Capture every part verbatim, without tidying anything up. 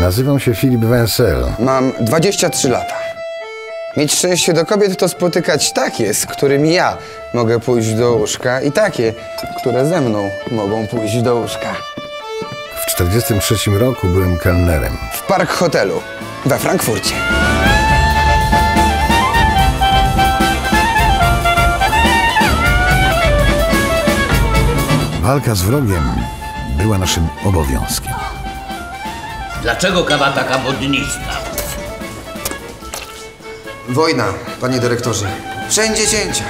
Nazywam się Filip Wencel. Mam dwadzieścia trzy lata. Mieć szczęście do kobiet to spotykać takie, z którymi ja mogę pójść do łóżka i takie, które ze mną mogą pójść do łóżka. W czterdziestym trzecim roku byłem kelnerem. W Park Hotelu we Frankfurcie. Walka z wrogiem była naszym obowiązkiem. Dlaczego kawa taka wodnista? Wojna, panie dyrektorze. Wszędzie cięcia.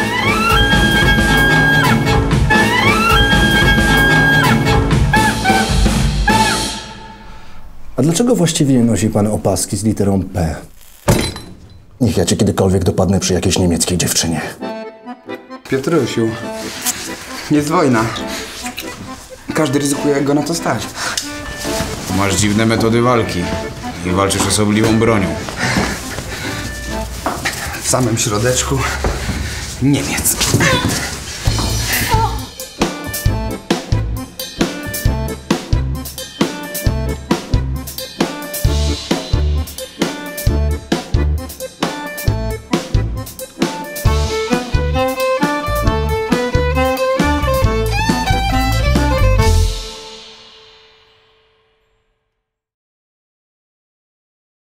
A dlaczego właściwie nie nosi pan opaski z literą P? Niech ja cię kiedykolwiek dopadnę przy jakiejś niemieckiej dziewczynie. Piotrusiu, jest wojna. Każdy ryzykuje, jak go na to stać. Masz dziwne metody walki i walczysz osobliwą bronią. W samym środeczku Niemiec.